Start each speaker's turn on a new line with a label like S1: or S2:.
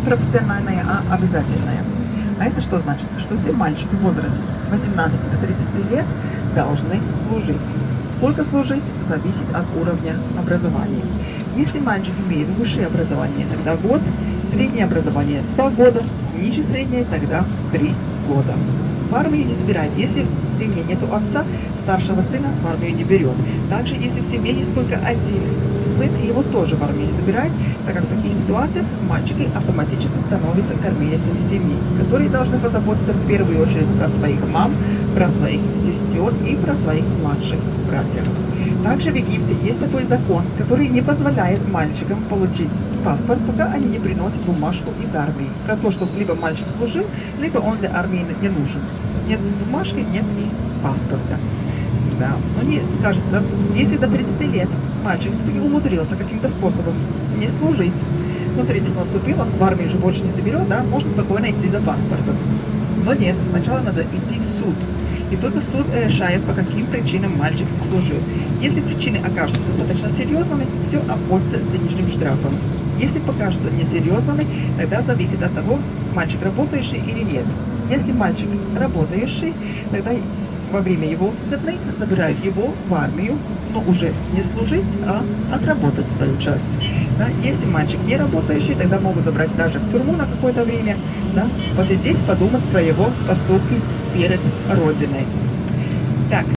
S1: профессиональное, а обязательное. А это что значит? Что все мальчики в возрасте с 18 до 30 лет должны служить. Сколько служить, зависит от уровня образования. Если мальчик имеет высшее образование, тогда год, среднее образование 2 года, ниже среднее тогда 3 года. В армию не забирает. Если в семье нет отца, старшего сына в армию не берет. Также, если в семье есть только один сын, его тоже в армию не забирает, так как в таких ситуациях мальчики автоматически становятся кормилицами семьи, которые должны позаботиться в первую очередь про своих мам, про своих сестер и про своих младших братьев. Также в Египте есть такой закон, который не позволяет мальчикам получить паспорт, пока они не приносят бумажку из армии. Про то, что либо мальчик служил, либо он для армии не нужен. Нет бумажки, нет и паспорта. Да, но мне кажется, если до 30 лет мальчик умудрился каким-то способом не служить, но 30 наступило, в армию же больше не заберет, да, можно спокойно идти за паспортом. Но нет, сначала надо идти в суд. И только суд решает, по каким причинам мальчик не служил. Если причины окажутся достаточно серьезными, все обходится денежным штрафом. Если покажутся несерьезными, тогда зависит от того, мальчик работающий или нет. Если мальчик работающий, тогда во время его выходных забирают его в армию, но уже не служить, а отработать свою часть. Да? Если мальчик не работающий, тогда могут забрать даже в тюрьму на какое-то время, да? Посидеть, подумать про его поступки перед Родиной. Так.